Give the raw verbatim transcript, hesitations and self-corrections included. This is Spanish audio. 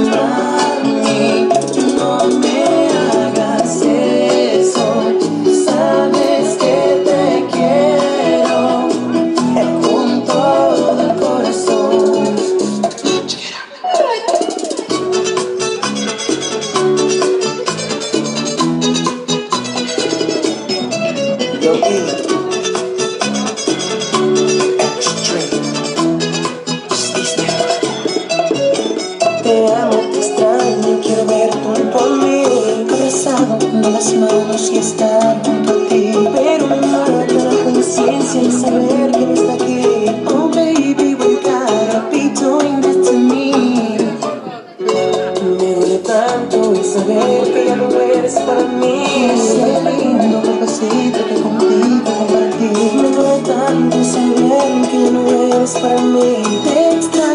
Mami, no me hagas eso. Sabes que te quiero con todo el corazón. Yo vi te amo, te extraño, quiero ver junto a mí, abrazado de las manos y estar junto a ti. Pero me mata la conciencia y saber que no está aquí. Oh baby, we gotta be doing this to me. Me duele tanto y saber que ya no eres para mí. Ese lindo propósito que contigo compartí. Me duele tanto saber que ya no eres para mí. Te extraño.